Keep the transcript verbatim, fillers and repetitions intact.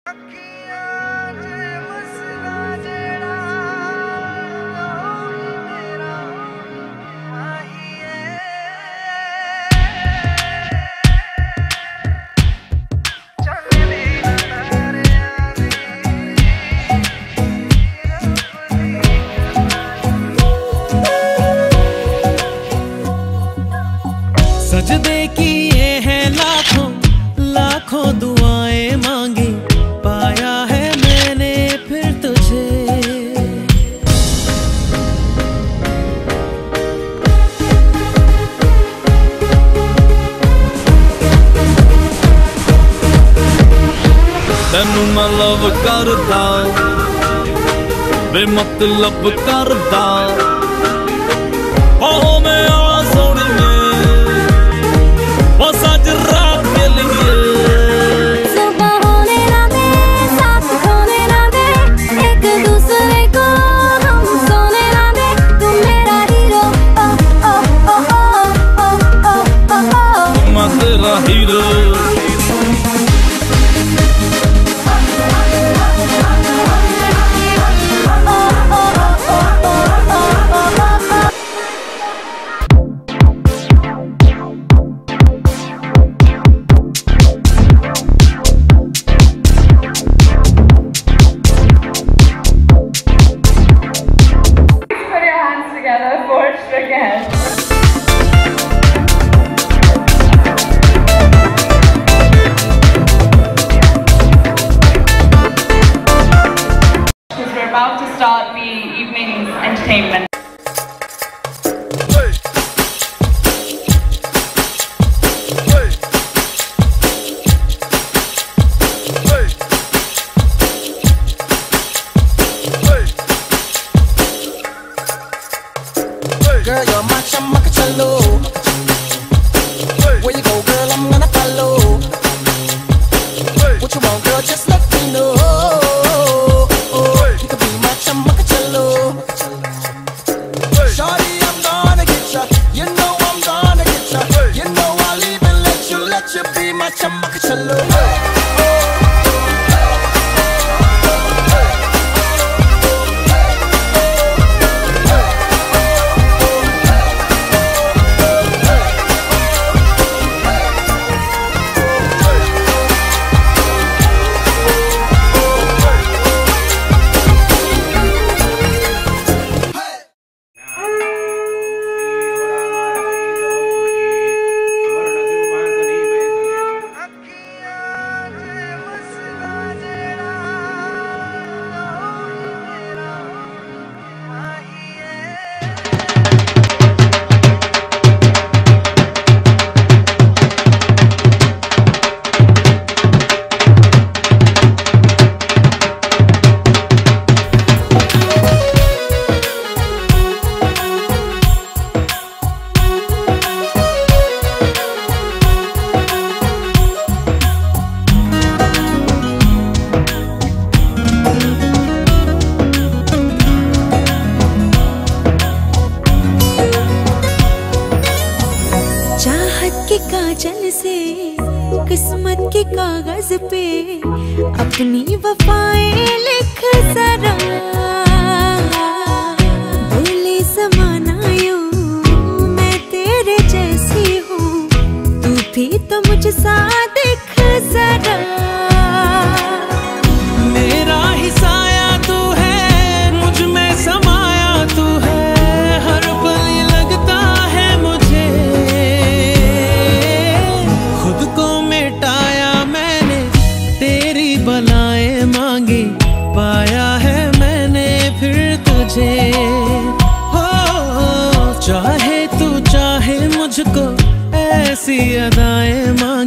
सजदे किए हैं लाखों लाखों दुआएं मांगी, पाया है मैंने फिर तुझे। तेनू मैं लव करदा बेमतलब करदा, ओ मैं about to start the evening's entertainment. Girl, you're my chamacachalo. Where you go, girl, I'm gonna follow. What you want, girl, just let me know. Shawty, I'm gonna get ya. You know I'm gonna get ya. You know I'll even let you, let you be my chamacachalo. के काजल से किस्मत के कागज पे अपनी वफाएं लिख जरा, बोले ज़माना यूं मैं तेरे जैसी हूँ, तू भी तो मुझसा दिख जरा। मेरा ही साया तू है, मुझ में समाया तू है, हर पल लगता है मुझे खुद को मिटाया मैंने, तेरी बलाएं मांगी, पाया है मैंने फिर तुझे। हो चाहे तू चाहे मुझको, ऐसी अदाएं मांगी,